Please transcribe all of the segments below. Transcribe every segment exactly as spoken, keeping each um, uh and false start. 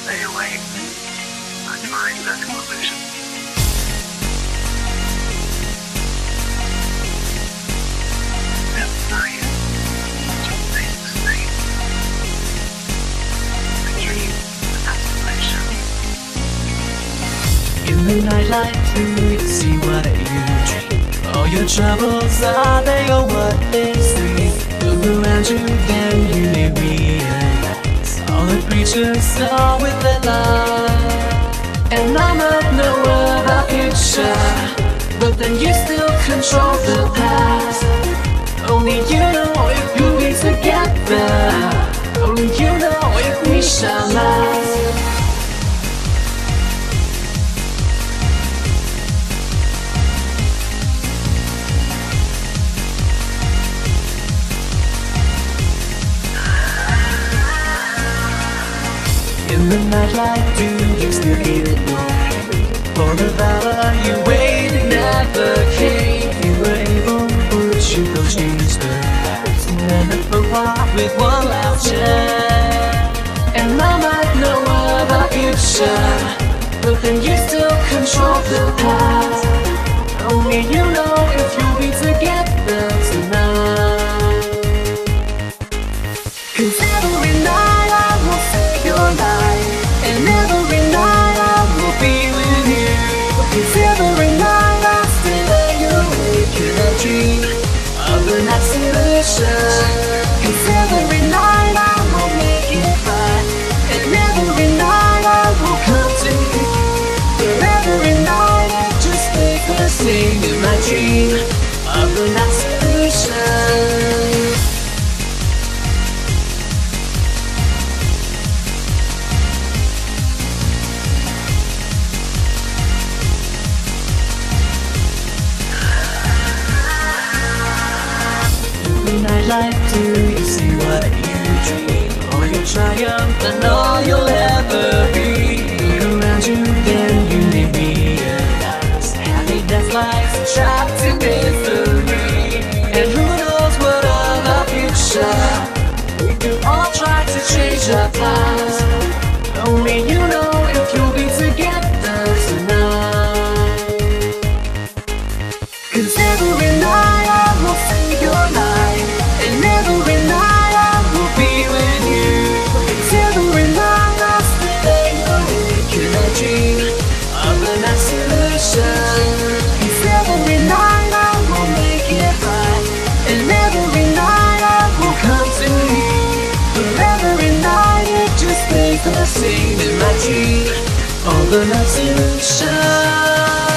stay awake and find that conclusion. Step nine. Just make the same. The dream and absolution. In the nightlight, do you see what you dream? All your troubles, are they or what they see? Look around you, then you may realize all the creatures are with their love. And I might know about future, but then you still control the past. Only you know if you'll be together. Only you know if we shall last. In the nightlight, do you still hear it roar? For the valor you waited never came. You were able to push you go change the past. And never walk with one loud chant. And I might know about future, but then you still control the past. Only you know if you'll be together tonight. 'Cause every night I will save your life, and every night I will be with you. 'Cause every night I still lay awake and I dream of an absolution. 'Cause every night I will make it right, and every night I will come to you. But every night I just make a sing in my dream of an absolution. Nightlight, do you see what you dream? All your triumph and all you'll ever be. Look around you, then you may realize happy death lies trapped in misery. And who knows what of our future? We could all try to change our plans. Only you know if you'll be together tonight. 'Cause every night I will save your life, and every night I will be with you. 'Cause every night I still lay awake and I dream of an absolution. 'Cause every night I will make it right, and every night I will come to you. But every night it just makes a sing in my dream of an absolution.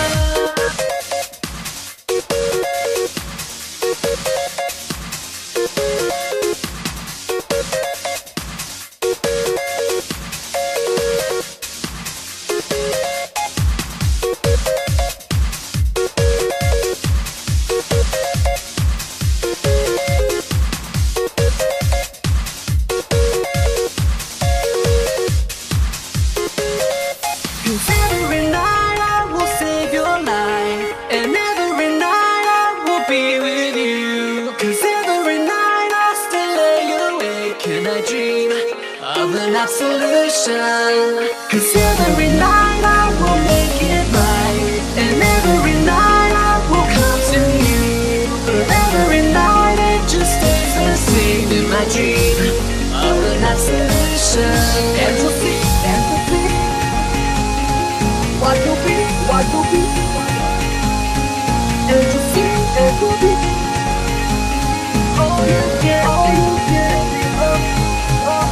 Absolution. 'Cause every night I will make it right, and every night I will come to you. But every night it just stays the same in my dream of an absolution. And we'll see, and we'll see what will be, what will be. And we'll see, and we'll be. Oh yeah, oh yeah, oh, oh.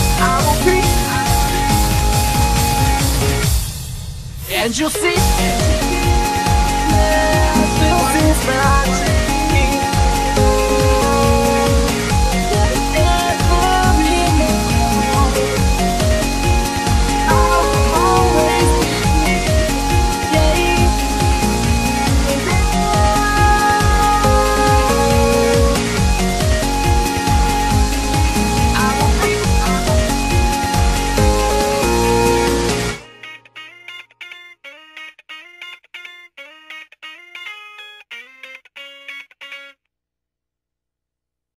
And you'll see.